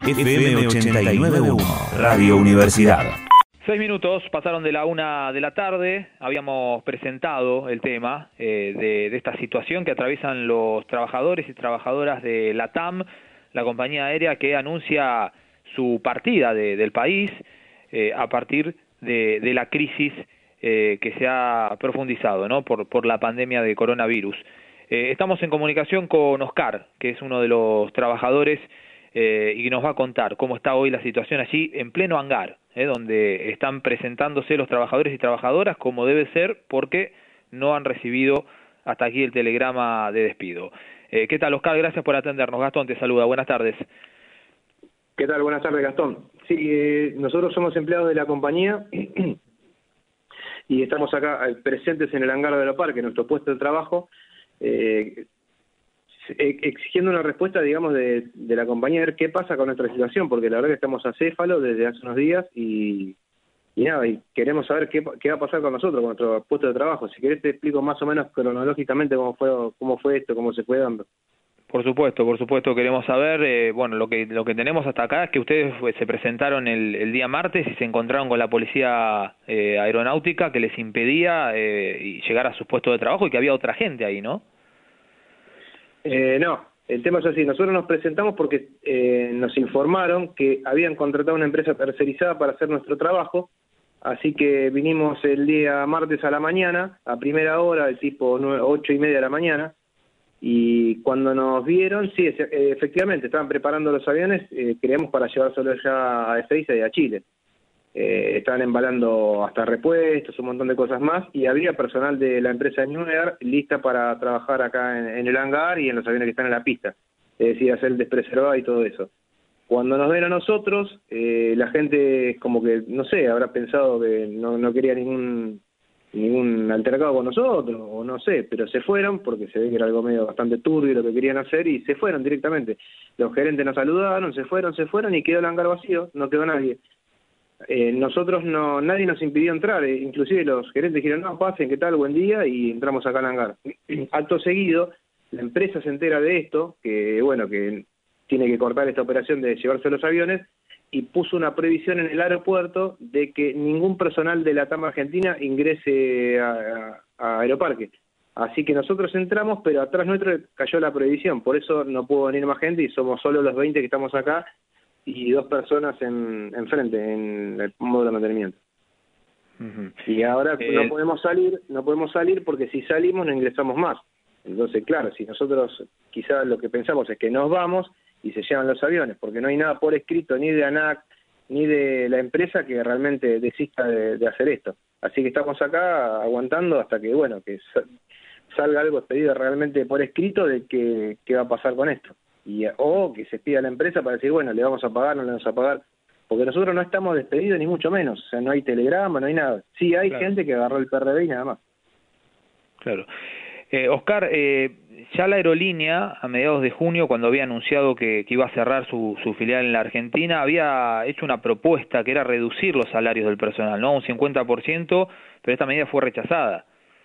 FM 89.1, Radio Universidad. 6 minutos pasaron de la 1 de la tarde, habíamos presentado el tema de esta situación que atraviesan los trabajadores y trabajadoras de LATAM, la compañía aérea que anuncia su partida del país a partir de la crisis que se ha profundizado, ¿no? por la pandemia de coronavirus. Estamos en comunicación con Oscar, que es uno de los trabajadores y que nos va a contar cómo está hoy la situación allí en pleno hangar, donde están presentándose los trabajadores y trabajadoras como debe ser, porque no han recibido hasta aquí el telegrama de despido. ¿Qué tal, Oscar? Gracias por atendernos. Gastón te saluda. Buenas tardes. ¿Qué tal? Buenas tardes, Gastón. Sí, nosotros somos empleados de la compañía y estamos acá presentes en el hangar de Aeroparque, nuestro puesto de trabajo, exigiendo una respuesta, digamos, de la compañía, a ver qué pasa con nuestra situación, porque la verdad que estamos acéfalos desde hace unos días y nada, y queremos saber qué va a pasar con nosotros, con nuestro puesto de trabajo. Si querés te explico más o menos cronológicamente cómo fue esto, cómo se fue dando. Por supuesto queremos saber, bueno, lo que tenemos hasta acá es que ustedes se presentaron el día martes y se encontraron con la policía aeronáutica que les impedía llegar a sus puestos de trabajo y que había otra gente ahí, ¿no? No, el tema es así. Nosotros nos presentamos porque nos informaron que habían contratado una empresa tercerizada para hacer nuestro trabajo, así que vinimos el día martes a la mañana, a primera hora, tipo 8:30 de la mañana, y cuando nos vieron, sí, efectivamente, estaban preparando los aviones, creemos para llevárselos ya a Ezeiza y a Chile. Estaban embalando hasta repuestos, un montón de cosas más, y había personal de la empresa Nuaer lista para trabajar acá en el hangar y en los aviones que están en la pista, es decir, hacer el despreservado y todo eso. Cuando nos ven a nosotros, la gente como que, no sé, habrá pensado que no quería ningún altercado con nosotros, o no sé, pero se fueron, porque se ve que era algo medio bastante turbio lo que querían hacer, y se fueron directamente. Los gerentes nos saludaron, se fueron y quedó el hangar vacío, no quedó nadie. Nosotros nadie nos impidió entrar, inclusive los gerentes dijeron, no, pasen, ¿qué tal? Buen día, y entramos acá al hangar. Acto seguido, la empresa se entera de esto, que bueno, que tiene que cortar esta operación de llevarse los aviones, y puso una prohibición en el aeropuerto de que ningún personal de la LATAM Argentina ingrese a Aeroparque. Así que nosotros entramos, pero atrás nuestro cayó la prohibición, por eso no pudo venir más gente y somos solo los 20 que estamos acá, y 2 personas enfrente, en el módulo de mantenimiento. Uh-huh. Y ahora no podemos salir porque si salimos no ingresamos más. Entonces, claro, si nosotros quizás lo que pensamos es que nos vamos y se llevan los aviones, porque no hay nada por escrito ni de ANAC ni de la empresa que realmente desista de hacer esto. Así que estamos acá aguantando hasta que, bueno, que salga algo expedido realmente por escrito de qué va a pasar con esto. O que se pida a la empresa para decir, bueno, le vamos a pagar, no le vamos a pagar, porque nosotros no estamos despedidos ni mucho menos, o sea, no hay telegrama, no hay nada. Sí hay gente que agarró el PRB y nada más. Claro. Oscar, ya la aerolínea, a mediados de junio, cuando había anunciado que iba a cerrar su filial en la Argentina, había hecho una propuesta que era reducir los salarios del personal, ¿no? Un 50%, pero esta medida fue rechazada.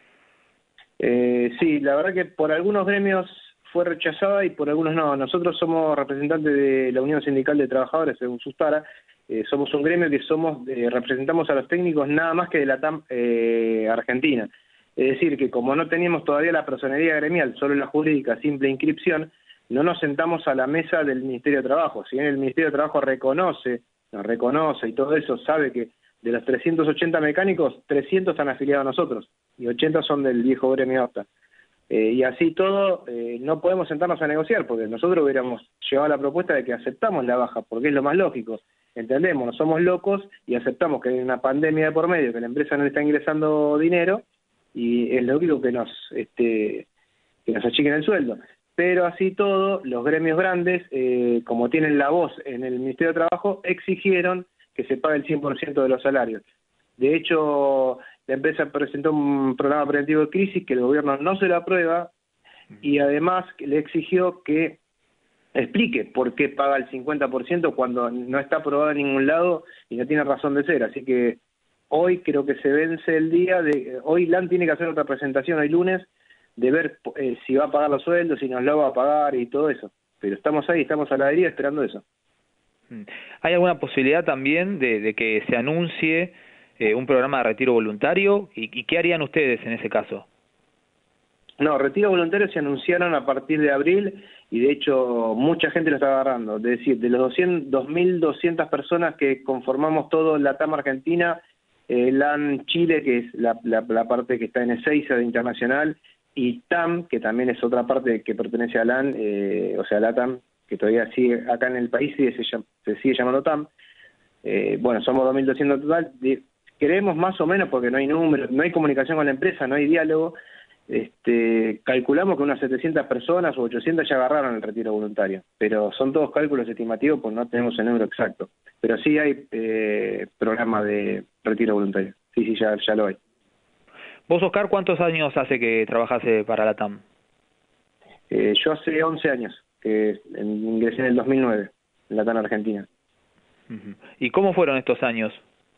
Sí, la verdad que por algunos gremios fue rechazada y por algunos no. Nosotros somos representantes de la Unión Sindical de Trabajadores, según Sustara. Somos un gremio que representamos a los técnicos nada más que de la TAM Argentina. Es decir, que como no teníamos todavía la personería gremial, solo la jurídica, simple inscripción, no nos sentamos a la mesa del Ministerio de Trabajo. Si bien el Ministerio de Trabajo nos reconoce y todo eso, sabe que de los 380 mecánicos, 300 están afiliados a nosotros y 80 son del viejo gremio APTA. Y así todo, no podemos sentarnos a negociar, porque nosotros hubiéramos llevado la propuesta de que aceptamos la baja, porque es lo más lógico. Entendemos, no somos locos y aceptamos que hay una pandemia de por medio, que la empresa no está ingresando dinero, y es lógico que nos achiquen el sueldo. Pero así todo, los gremios grandes, como tienen la voz en el Ministerio de Trabajo, exigieron que se pague el 100% de los salarios. De hecho, la empresa presentó un programa preventivo de crisis que el gobierno no se lo aprueba y además le exigió que explique por qué paga el 50% cuando no está aprobado en ningún lado y no tiene razón de ser. Así que hoy creo que se vence el día hoy LAN tiene que hacer otra presentación hoy lunes de ver si va a pagar los sueldos, si nos lo va a pagar y todo eso. Pero estamos ahí, estamos a la deriva esperando eso. ¿Hay alguna posibilidad también de que se anuncie un programa de retiro voluntario? ¿Y qué harían ustedes en ese caso? No, retiro voluntario se anunciaron a partir de abril y de hecho mucha gente lo está agarrando. Es decir, de los 2.200 personas que conformamos todo la TAM Argentina, LAN Chile, que es la parte que está en Ezeiza de Internacional, y TAM, que también es otra parte que pertenece a LAN, o sea, la TAM, que todavía sigue acá en el país, se sigue llamando TAM. Bueno, somos 2.200 total. Creemos más o menos, porque no hay números, no hay comunicación con la empresa, no hay diálogo. Calculamos que unas 700 personas o 800 ya agarraron el retiro voluntario, pero son todos cálculos estimativos, pues no tenemos el número exacto. Pero sí hay programa de retiro voluntario, sí, ya lo hay. Vos, Oscar, ¿cuántos años hace que trabajase para la TAM? Yo hace 11 años, que ingresé en el 2009, en la TAM Argentina. ¿Y cómo fueron estos años?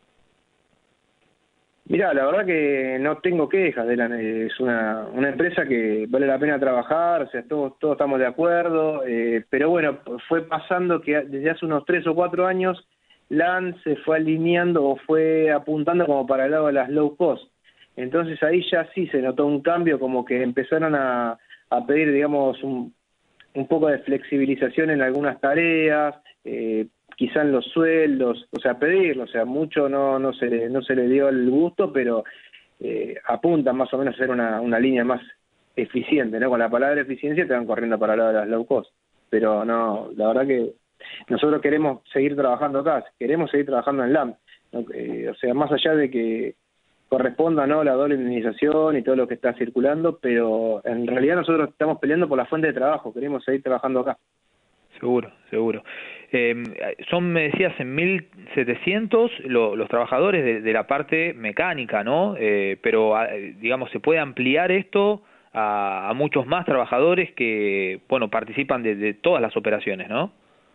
Mirá, la verdad que no tengo quejas, es una empresa que vale la pena trabajar, o sea, todos estamos de acuerdo, pero bueno, fue pasando que desde hace unos 3 o 4 años LAN se fue alineando o fue apuntando como para el lado de las low cost. Entonces ahí ya sí se notó un cambio, como que empezaron a pedir, digamos, un poco de flexibilización en algunas tareas, quizá en los sueldos, o sea, pedirlo, o sea, mucho no se le dio el gusto, pero apuntan más o menos a ser una línea más eficiente, ¿no? Con la palabra eficiencia te van corriendo para el lado de las low cost, pero no, la verdad que nosotros queremos seguir trabajando acá, queremos seguir trabajando en LAM, ¿no? O sea, más allá de que corresponda, ¿no?, la doble indemnización y todo lo que está circulando, pero en realidad nosotros estamos peleando por la fuente de trabajo, queremos seguir trabajando acá. Seguro. Son, me decías, en 1.700 los trabajadores de la parte mecánica, ¿no? Pero, digamos, ¿se puede ampliar esto a muchos más trabajadores que, bueno, participan de todas las operaciones, ¿no?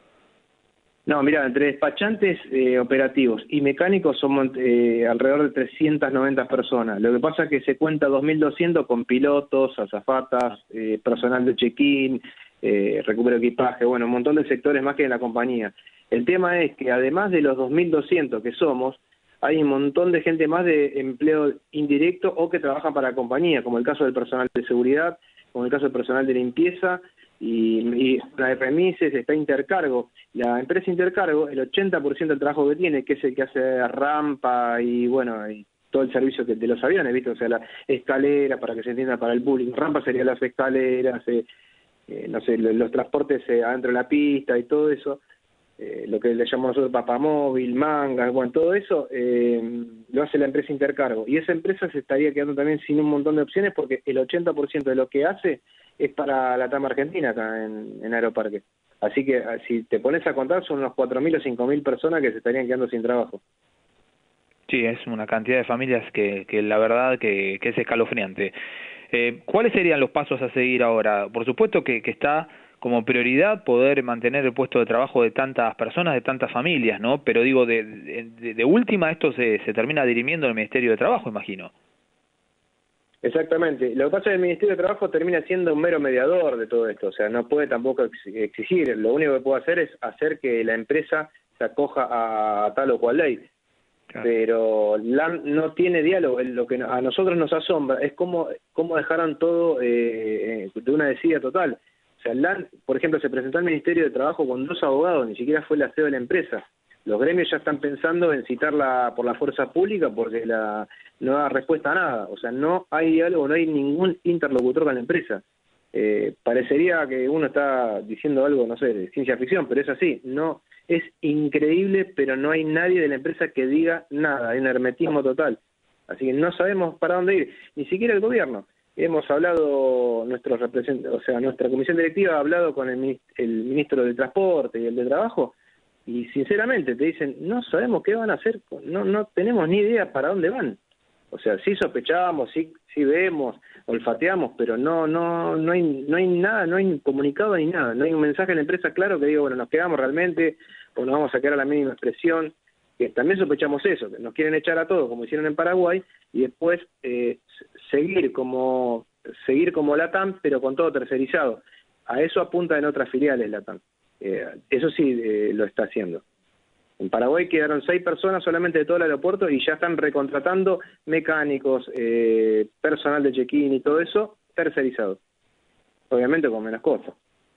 No, mira, entre despachantes operativos y mecánicos somos alrededor de 390 personas. Lo que pasa es que se cuenta 2.200 con pilotos, azafatas, personal de check-in, recupero de equipaje, bueno, un montón de sectores más que en la compañía. El tema es que además de los 2.200 que somos, hay un montón de gente más de empleo indirecto o que trabajan para la compañía, como el caso del personal de seguridad, como el caso del personal de limpieza, y la de remises, está Intercargo. La empresa Intercargo, el 80% del trabajo que tiene, que es el que hace rampa y bueno, y todo el servicio de los aviones, ¿viste? O sea, la escalera, para que se entienda para el público, rampa serían las escaleras, no sé, los transportes adentro de la pista y todo eso, lo que le llamamos nosotros papamóvil, mangas, bueno, todo eso lo hace la empresa Intercargo, y esa empresa se estaría quedando también sin un montón de opciones porque el 80% de lo que hace es para la TAM Argentina acá en Aeroparque. Así que si te pones a contar son unos 4.000 o 5.000 personas que se estarían quedando sin trabajo. Sí, es una cantidad de familias que la verdad que es escalofriante. ¿Cuáles serían los pasos a seguir ahora? Por supuesto que está como prioridad poder mantener el puesto de trabajo de tantas personas, de tantas familias, ¿no? Pero digo, de última esto se termina dirimiendo en el Ministerio de Trabajo, imagino. Exactamente. Lo que pasa es que el Ministerio de Trabajo termina siendo un mero mediador de todo esto, o sea, no puede tampoco exigir, lo único que puede hacer es hacer que la empresa se acoja a tal o cual ley. Claro. Pero LAN no tiene diálogo. Lo que a nosotros nos asombra es cómo dejaron todo de una desidia total. O sea, LAN, por ejemplo, se presentó al Ministerio de Trabajo con 2 abogados, ni siquiera fue la CEO de la empresa. Los gremios ya están pensando en citarla por la fuerza pública porque no da respuesta a nada. O sea, no hay diálogo, no hay ningún interlocutor con la empresa. Parecería que uno está diciendo algo, no sé, de ciencia ficción, pero es así. No, es increíble, pero no hay nadie de la empresa que diga nada. Hay un hermetismo total. Así que no sabemos para dónde ir, ni siquiera el gobierno. Hemos hablado, nuestra comisión directiva ha hablado con el ministro de Transporte y el de Trabajo, y sinceramente te dicen, no sabemos qué van a hacer, no tenemos ni idea para dónde van. O sea, sí sospechamos, sí vemos, olfateamos, pero no hay nada, no hay comunicado ni nada, no hay un mensaje en la empresa claro que diga, bueno, nos quedamos realmente o nos vamos a quedar a la mínima expresión, que también sospechamos eso, que nos quieren echar a todos como hicieron en Paraguay y después seguir como LATAM, pero con todo tercerizado. A eso apunta en otras filiales LATAM. Eso sí lo está haciendo. En Paraguay quedaron 6 personas solamente de todo el aeropuerto y ya están recontratando mecánicos, personal de check-in y todo eso tercerizado. Obviamente con menos costo.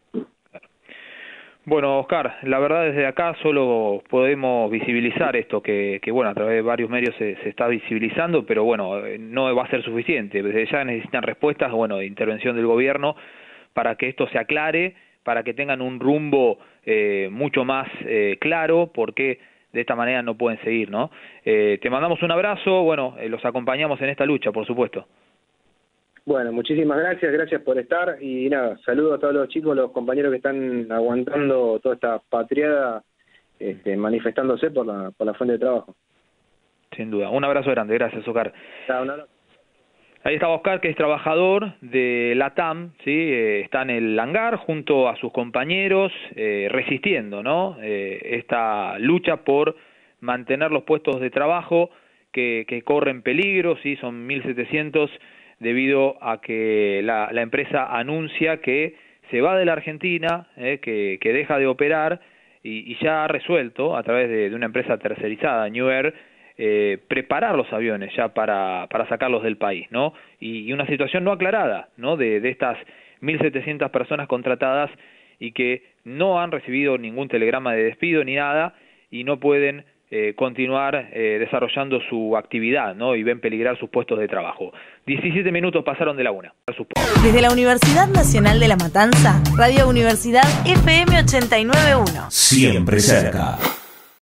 Bueno, Oscar, la verdad desde acá solo podemos visibilizar esto que bueno, a través de varios medios se está visibilizando, pero bueno, no va a ser suficiente. Desde ya necesitan respuestas, bueno, de intervención del gobierno para que esto se aclare, para que tengan un rumbo mucho más claro, porque de esta manera no pueden seguir, ¿no? Te mandamos un abrazo, bueno, los acompañamos en esta lucha, por supuesto. Bueno, muchísimas gracias por estar y nada, saludo a todos los chicos, los compañeros que están aguantando toda esta patriada, manifestándose por la fuente de trabajo. Sin duda, un abrazo grande, gracias Oscar. Chao, un abrazo. Ahí está Oscar, que es trabajador de LATAM, ¿sí? Está en el hangar junto a sus compañeros, resistiendo, ¿no? Esta lucha por mantener los puestos de trabajo que corren peligro, ¿sí? Son 1.700 debido a que la empresa anuncia que se va de la Argentina, que deja de operar y ya ha resuelto a través de una empresa tercerizada, New Air, preparar los aviones ya para sacarlos del país, ¿no? Y una situación no aclarada, ¿no? De estas 1.700 personas contratadas y que no han recibido ningún telegrama de despido ni nada y no pueden continuar desarrollando su actividad, ¿no? Y ven peligrar sus puestos de trabajo. 17 minutos pasaron de la 1. Desde la Universidad Nacional de La Matanza, Radio Universidad FM 89.1. Siempre cerca.